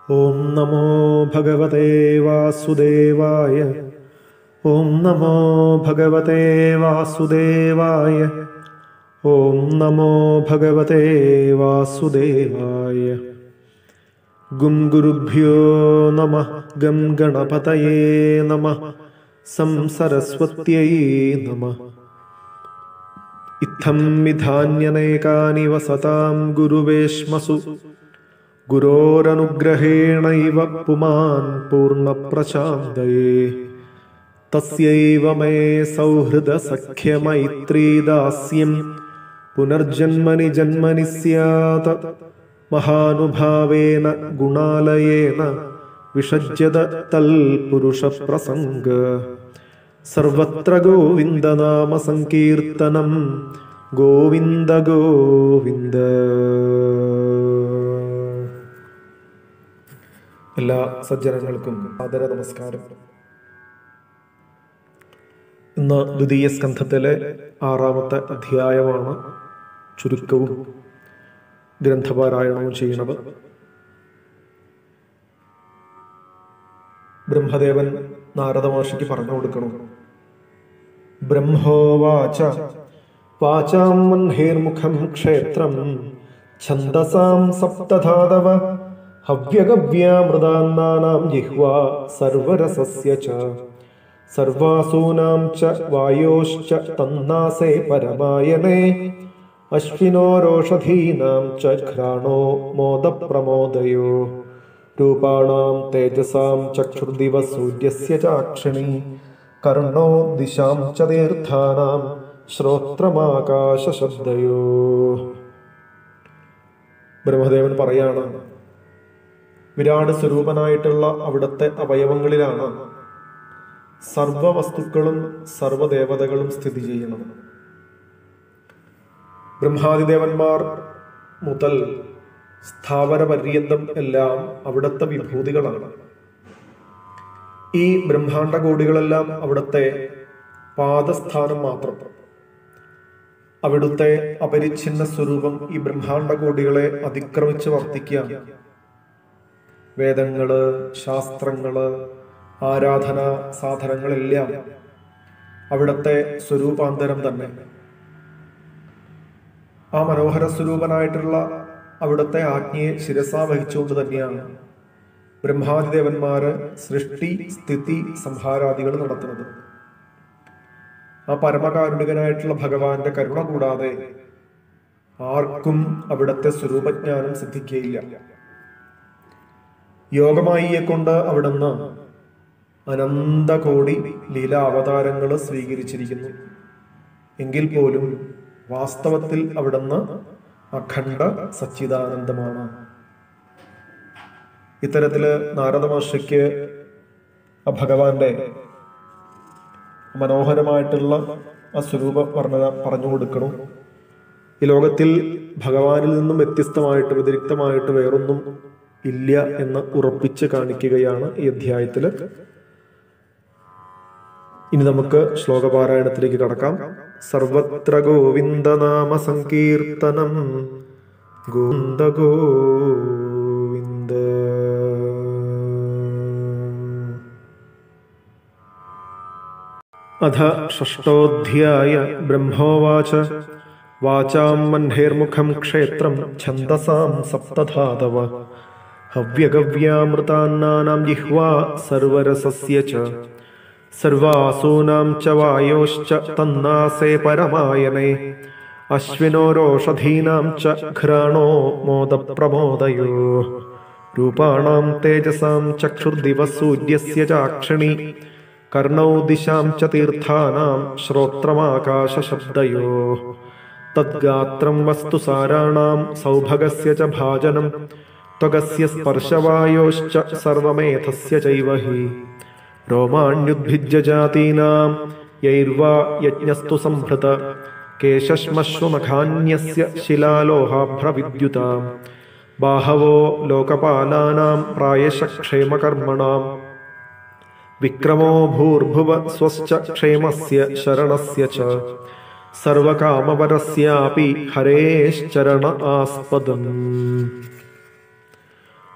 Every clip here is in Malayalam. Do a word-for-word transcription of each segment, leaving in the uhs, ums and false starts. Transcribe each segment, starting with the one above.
ഓം നമോ ഭഗവതേ വാസുദേവായ. ഓം നമോ ഭഗവതേ വാസുദേവായ. ഓം നമോ ഭഗവതേ വാസുദേവായ. ഗും ഗുരുഭ്യോ നമഃ. ഗം ഗണപതയേ നമഃ. സം സരസ്വത്यै നമഃ. ഇത്തം വിധാന്യനേകാനി വസതാം ഗുരുവേശ്മസു. ഗുരോരനുഗ്രഹേണൈവ പുമാൻ പൂർണ്ണപ്രശാന്തയേ. തസ്യൈവ മേ സൗഹൃദ സഖ്യമൈത്രീദാസ്യം പുനർജന്മനി ജന്മനി സ്യാത്. മഹാനുഭാവേന ഗുണാലയേന വിഷജ്യത തൽ പുരുഷപ്രസംഗ. സർവത്ര ഗോവിന്ദനാമ സങ്കീർത്തനം. ഗോവിന്ദ ഗോവിന്ദ. എല്ലാ സജ്ജനങ്ങൾക്കും ആദര നമസ്കാരം. ഇന്ന് ദ്വിതീയ സ്കന്ധത്തിലെ ആറാമത്തെ അധ്യായമാണ്. ചുരുക്കവും ഗ്രന്ഥപാരായണവും ചെയ്യുന്നത്. ബ്രഹ്മദേവൻ നാരദ മഹർഷിക്ക് പറഞ്ഞു കൊടുക്കണം. ബ്രഹ്മോവാച വാചാം മൻഹേർമുഖം ക്ഷേത്രം ഛന്ദസാം സപ്തധാതവ. ഹവ്യഗവ്യാമൃതാന്നാനാം ജിഹ്വാ സർവരസസ്യ ച. സർവാസൂനാം ച വായോശ്ച തന്നാസേ പരമായനേ. അശ്വിനോരോഷധീനാം ച ഘ്രാണോ മോദപ്രമോദയോ. രൂപാണാം തേജസാം ചക്ഷുർദിവ സൂര്യസ്യ ചാക്ഷണി. കർണോ ദിശാം ച തീർത്ഥാനാം ശ്രോത്രമാകാശശബ്ദയോ. ബ്രഹ്മദേവൻ പറയാണ്, വിരാട് സ്വരൂപനായിട്ടുള്ള അവിടുത്തെ അവയവങ്ങളിലാണ് സർവവസ്തുക്കളും സർവദേവതകളും സ്ഥിതി ചെയ്യണം. ബ്രഹ്മാദിദേവന്മാർ മുതൽ സ്ഥാവര പര്യന്തം എല്ലാം അവിടുത്തെ വിഭൂതികളാണ്. ഈ ബ്രഹ്മാണ്ട കോടികളെല്ലാം അവിടുത്തെ പാദസ്ഥാനം മാത്രം. അവിടുത്തെ അപരിച്ഛിന്ന സ്വരൂപം ഈ ബ്രഹ്മാണ്ട കോടികളെ അതിക്രമിച്ച് വർത്തിക്കുക. വേദങ്ങള്, ശാസ്ത്രങ്ങള്, ആരാധനാ സാധനങ്ങളെല്ലാം അവിടുത്തെ സ്വരൂപാന്തരം തന്നെ. ആ മനോഹര സ്വരൂപനായിട്ടുള്ള അവിടുത്തെ ആജ്ഞയെ ശിരസാ വഹിച്ചുകൊണ്ട് തന്നെയാണ് ബ്രഹ്മാദിദേവന്മാര് സൃഷ്ടി, സ്ഥിതി, സംഹാരാദികൾ നടത്തുന്നത്. ആ പരമകാരുണികനായിട്ടുള്ള ഭഗവാന്റെ കരുണ കൂടാതെ ആർക്കും അവിടുത്തെ സ്വരൂപജ്ഞാനം സിദ്ധിക്കുകയില്ല. യോഗമായിയെ കൊണ്ട് അവിടുന്ന് അനന്തകോടി ലീലാവതാരങ്ങൾ സ്വീകരിച്ചിരിക്കുന്നു. എങ്കിൽ പോലും വാസ്തവത്തിൽ അവിടുന്ന് അഖണ്ഡ സച്ചിദാനന്ദമാണ്. ഇത്തരത്തില് നാരദ മഹർഷിക്ക് ആ ഭഗവാന്റെ മനോഹരമായിട്ടുള്ള ആ സ്വരൂപ വർണ്ണന പറഞ്ഞു കൊടുക്കണം. ഈ ലോകത്തിൽ ഭഗവാനിൽ നിന്നും വ്യത്യസ്തമായിട്ട് വ്യതിരിക്തമായിട്ട് വേറൊന്നും ഇല്ല എന്ന് ഉറപ്പിച്ച് കാണിക്കുകയാണ് ഈ അധ്യായത്തില്. ഇനി നമുക്ക് ശ്ലോകപാരായണത്തിലേക്ക് കടക്കാം. സർവത്ര ഗോവിന്ദനാമ സങ്കീർത്തനം. ഗോവിന്ദ ഗോവിന്ദ. അഥ ഷഷ്ടോധ്യായ. ബ്രഹ്മോവാച വാചാം മൻഹേർമുഖം ക്ഷേത്രം ഛന്ദസാം സപ്തധാതവ. ഹവ്യഗവ്യാമൃതാന്നാനാം ജിഹ്വാ സർവരസസ്യ ച. സർവാസൂനാം ച വായോശ്ച തന്നാസേ പരമായനേ. അശ്വിനോരോഷധീനാം ച ഘ്രാണോ മോദപ്രമോദയോ. രൂപാണാം തേജസാം ചക്ഷുർദിവ സൂര്യസ്യ ചാക്ഷണി. കർണൗ ദിശാം ച തീർത്ഥാനാം ശ്രോത്രമാകാശശബ്ദയോ. തദ്ഗാത്രം വസ്തുസാരാണാം സൗഭഗസ്യ ച ഭാജനം. ത്വഗസ്യ സ്പർശവായോശ്ച സർവമേധസ്യ ചൈവ ഹി. രോമാണ്യുദ്ഭിജ്യ ജാതീനാം യൈർവാ യജ്ഞസ്തു സംഭൃത. കേശശ്മശ്രുനഖാന്യസ്യ ശിലാലോഹാഭ്രവിദ്യുതാം. ബാഹവോ ലോകപാലാനാം പ്രായശഃ ക്ഷേമകർമ്മണാം. വിക്രമോ ഭൂർഭുവ സ്വശ്ച ക്ഷേമസ്യ ശരണസ്യ ച. സർവകാമവരസ്യാപി ഹരേശ്ചരണ ആസ്പദം.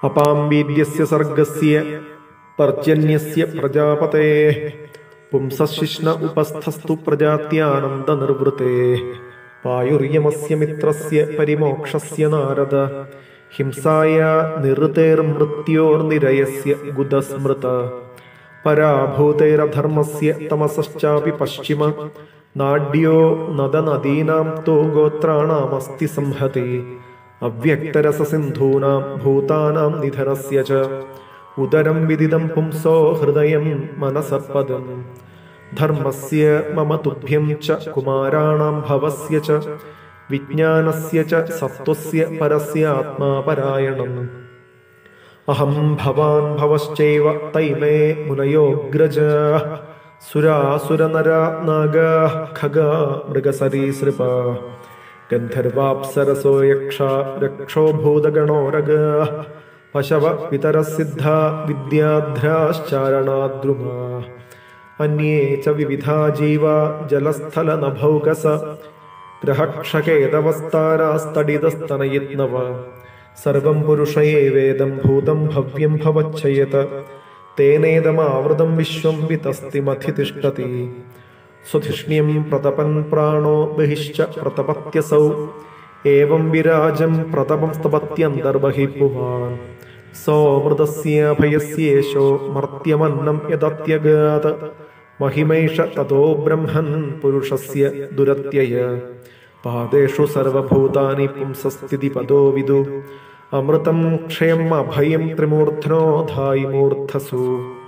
അപാം വീര്യസ്യ സർഗസ്യ പർജന്യസ്യ പ്രജാപതേഃ പുംസശിഷ്ണ ഉപസ്ഥസ്തു പ്രജാത്യാനന്ദ നിർവൃതേ പായുര്യമസ്യ മിത്രസ്യ പരിമോക്ഷസ്യ നാരദ ഹിംസായ നിഋതേർമൃത്യോർനിരയസ്യ ഗുദസ്മൃത പരാഭൂതൈരധർമ്മസ്യ തമസശ്ചാപി പശ്ചിമ നാഡ്യോ നദനദീനാം തോ ഗോത്രാണാമസ്തി സംഹതി അവ്യക്തരസസിന്ധൂനാം ഭൂതാനാം നിധനസ്യ ച ഉദരം വിദിതം പുംസോ ഹൃദയം മനസപദം ധർമ്മസ്യ മമ തുഭ്യം ച കുമാരാണാം ഭവസ്യ ച വിജ്ഞാനസ്യ ച സത്വസ്യ പരസ്യ ആത്മാപരായണം അഹം ഭവാൻ ഭവശ്ചൈവ തൈമേ മുനയോഗ്രജാഃ സുരാസുരനരാ നാഗാഃ ഖഗാ മൃഗസരീസൃപാഃ ഗന്ധർവാപ്സരസോ യക്ഷാ രക്ഷോ ഭൂതഗണോരഗാഃ പശവ പിതരസിദ്ധാ വിദ്യാധ്രാശ്ചാരണാദ്രുമാഃ അന്യേ ച വിവിധാ ജീവാ ജലസ്ഥലനഭൗകസ ഗ്രഹക്ഷകേതവസ്താരാസ്തടിതസ്തനയിത്നവ സർവം പുരുഷയേവേദം ഭൂതം ഭവ്യം ഭവച്ഛയത് തേനേദമാവൃതം വിശ്വം വിതസ്തിമധിതിഷ്ഠതി സുധിഷ്ണ്യം പ്രതപൻ പ്രാണോ ബഹിശ്ച പ്രതപത്യസൗ ഏവം വിരാജം പ്രതപം സ്തപത്യന്തർബഹിഃ പുമാൻ സോമൃതസ്യ ഭയസ്യേശോ മർത്യമന്നം യദത്യഗാത് മഹിമൈഷ തതോ ബ്രഹ്മൻ പുരുഷസ്യ ദുരത്യയ പാദേഷു സർവഭൂതാനി പുംസസ്ഥിതി പദോ വിദു അമൃതം ക്ഷയം അഭയം ത്രിമൂർധനോ ധായി മൂർധസു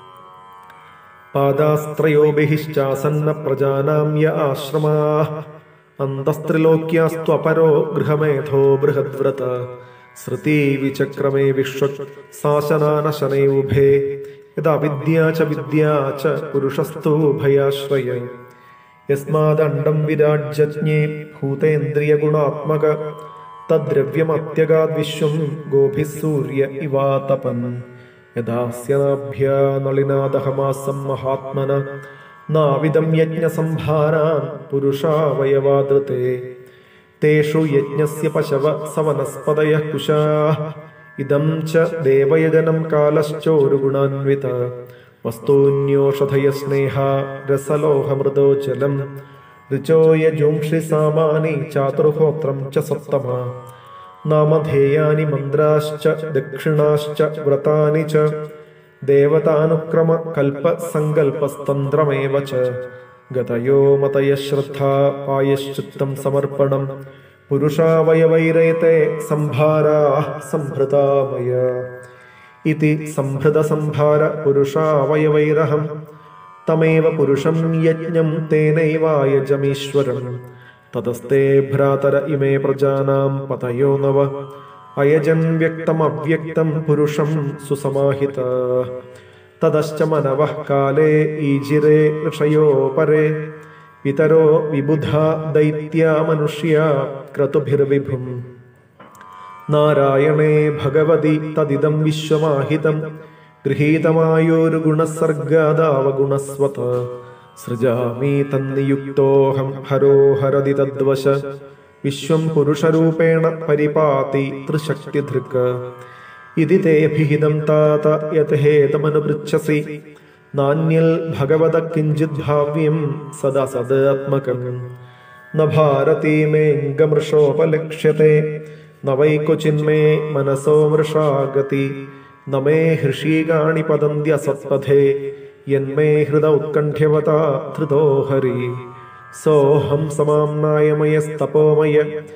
പാദാസ്ത്രയോ ബഹിശ്ചാസന്ന പ്രജാനാം യ ആശ്രമാഃ അന്തസ്ത്രിലോക്യാസ്ത്വപരോ ഗൃഹമേധോ ബൃഹദ്വ്രത ശ്രുതി വിചക്രമേ വിശ്വ സാശനാനശനേ ഉഭേ യദാ വിദ്യാ ച വിദ്യാ ച പുരുഷസ്തു ഭയാശ്രയ യസ്മാദണ്ഡം വിരാജ്യജ്ഞേ ഭൂതേന്ദ്രിയഗുണാത്മക തദ്ദ്രവ്യമത്യഗാദ് വിശ്വം ഗോഭിഃ സൂര്യ ഇവാതപൻ യഥാസ്യനാഭ്യാ നളിനാദഹമാസം മഹാത്മന നാവിദം യജ്ഞസംഭാരാൻ പുരുഷാവയവാദൃതേ തേഷു യജ്ഞസ്യ പശവ സവനസ്പതയഃ കുശാഃ ഇദം ച ദേവയജനം കാലശ്ചോരുഗുണാന്വിത വസ്തൂന്യോഷധയ സ്നേഹ രസലോഹമൃദോ ജലം ഋചോ യജുംഷി സാമാനി ചാതുർഹോത്രം ച സപ്തമ നാമധേയാനി മന്ത്രാശ്ച ദക്ഷിണാശ്ച വ്രതാനി ച ദേവതാനുക്രമ കൽപ സങ്കൽപസ്തന്ത്രമേവ ച ഗതയോ മതയ ശ്രദ്ധാ പായശ്ചിത്തം സമർപ്പണം പുരുഷാവയവൈരേതേ സംഭാരാഃ സംഭൃതാമയ ഇതി സംഭൃത സംഭാര പുരുഷാവയവൈരഹം തമേവ പുരുഷം യജ്ഞം തേനൈവായജമീശ്വരം തതസ്തേ ഭ്രാതര ഇമേ പ്രജാനാം പതയോ നവ അയജൻ വ്യക്തം അവ്യക്തം പുരുഷം സുസമാഹിതാഃ തതശ്ച മനവഃ കാലേ ഈജിരേ ഋഷയോ പരേ പിതരോ വിബുധാ ദൈത്യാ മനുഷ്യാ ക്രതുഭിർവിഭും നാരായണേ ഭഗവതി തദിദം വിശ്വമാഹിതം ഗൃഹീതമായോരു ഗുണസർഗാദാവഗുണസ്വത സൃജാമി തന്നിയുക്തോഹം ഹരോ ഹരതി തദ്വശ വിശ്വം പുരുഷരൂപേണ പരിപാതി ത്രിശക്തിധൃക് ഇതി തേ ഭിഹിതം താത യഥേതമനുപൃച്ഛസി നാന്യൽ ഭഗവത കിഞ്ചിത് ഭാവ്യം സദാ സദാത്മകം ന ഭാരതീ മേംഗമൃഷോപലക്ഷ്യത്തെ ന വൈ ക്വചിന്മേ മനസോ മൃഷാഗതി ന മേ ഹൃഷീകാണി പതന്ത്യസത്പഥേ യന്മേ ഹൃദ ഉത്കണ്ഠ്യവതാ ധൃതോ ഹരി സോഹം സമാംനായമയസ്തപോമയ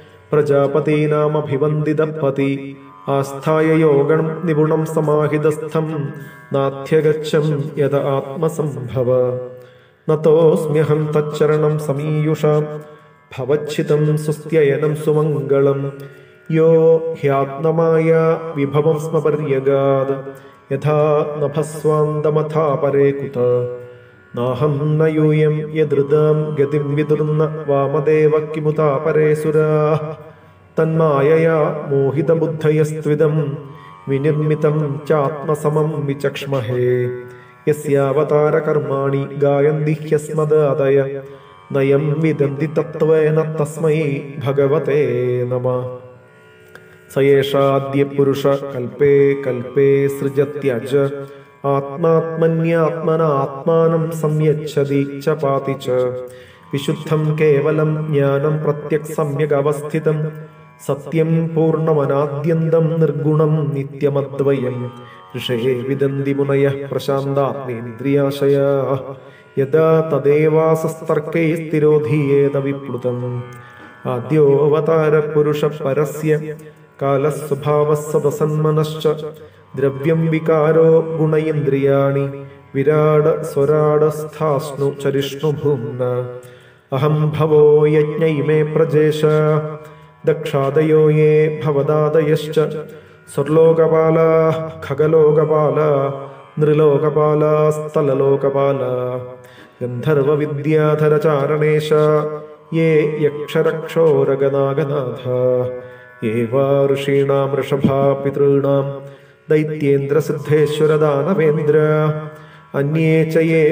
പ്രജാപതീനാമഭിവന്ദിതപതി ആസ്ഥായ യോഗം നിപുണം സമാഹിതസ്ഥം നാഥ്യഗച്ഛം യദ ആത്മസംഭവ നതോസ്മ്യഹം തച്ചരണം സമീയുഷാം ഭവച്ഛിതം സുസ്ത്യയനം സുമംഗളം യോ ഹ്യാത്മമായ വിഭവം സ്മപര്യഗാദ് യഥാ നഭസ്വാന്തമഥാ പരേ കുത നാഹം ന യൂയം യദൃതാം ഗതിം വിദുർന്ന വാമദേവ കിമുതാ പരേ സുരാഃ തന്മായയാ മോഹിതബുദ്ധയസ്ത്വിദം വിനിർമ്മിതം ചാത്മസമം വിചക്ഷ്മഹേ യസ്യാവതാര കർമാണി ഗായന്തി ഹ്യസ്മദാദയ നയം വിദന്തി തത്വേന തസ്മൈ ഭഗവതേ നമഃ. സയേഷാദ്യ പുരുഷ കൽപ്പേ കൽപ്പേ സൃജത്യജ ആത്മാത്മന്യാത്മന ആത്മാനം സംയച്ഛതി ച പാതി ച വിശുദ്ധം കേവലം ജ്ഞാനം പ്രത്യക് സമ്യക് അവസ്ഥിതം സത്യം പൂർണ്ണമനാദ്യന്തം നിർഗുണം നിത്യമദ്വയം ഋഷയേ വിദന്തി മുനയഃ പ്രശാന്താത്മേന്ദ്രിയാശയാഃ യദാ തദേവാസസ്തർക്കൈ സ്ഥിരോധീയേത വിപ്ലുതം ആദ്യോവതാര പുരുഷ പരസ്യ കാലസ്വഭാവസ്സദസന്മനശ്ച ദ്രവ്യം വികാരോ ഗുണൈന്ദ്രിയാണി വിരാട സ്വരാടസ്ഥാസ്നു ചരിഷ്ണു ഭൂമ്ന അഹം ഭവോ യജ്ഞ ഇമേ പ്രജേശ ദക്ഷാദയോ യേ ഭവദാദയശ്ച സ്വർലോകപാലാഃ ഖഗലോകപാലാഃ നൃലോകപാലാഃ സ്ഥലലോകപാലാഃ ഗന്ധർവവിദ്യാധരചാരണേശ യേ യക്ഷരക്ഷോരഗനാഗനാഥാഃ യേ വാ ഋഷീണാം ഋഷഭാ പിതॄണാം ദൈത്യേന്ദ്രസിദ്ധേശ്വരദാനവേന്ദ്ര അന്യേ ച യേ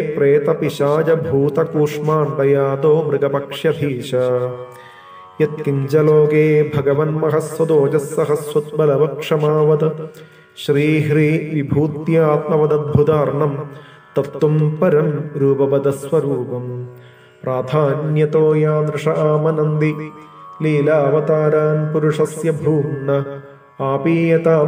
പ്രേതപിശാചഭൂതകൂഷ്മാണ്ഡയാദോ മൃഗപക്ഷ്യധീശ യത്കിഞ്ചലോകേ ഭഗവന്മഹസ്വദോജസ്സഹസ്വത്ബലവക്ഷമാവത് ശ്രീഹ്രീ വിഭൂത്യാത്മവദദ്ഭുതാർണം തത്വം പരം രൂപപദസ്വരൂപം പ്രാധാന്യതോ യാദൃശ ആമനന്തി ലീലാവതാരാൻ പുരുഷസ്യ ഭൂമ്ന ആപീയതാം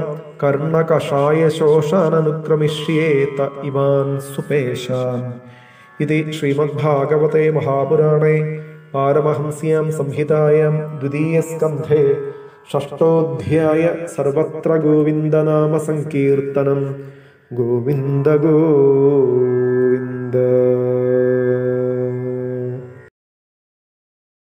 കർണകഷായശോഷാനനുക്രമിഷ്യേത ഇമാൻ സുപേശാൻ. ഇതി ശ്രീമദ്ഭാഗവതേ മഹാപുരാണേ പാരമഹംസ്യാം സംഹിതായാം ദ്വിതീയസ്കന്ധേ ഷഷ്ടോധ്യായ സർവത്ര ഗോവിന്ദനാമ സങ്കീർത്തനം. ഗോവിന്ദ ഗോവിന്ദ.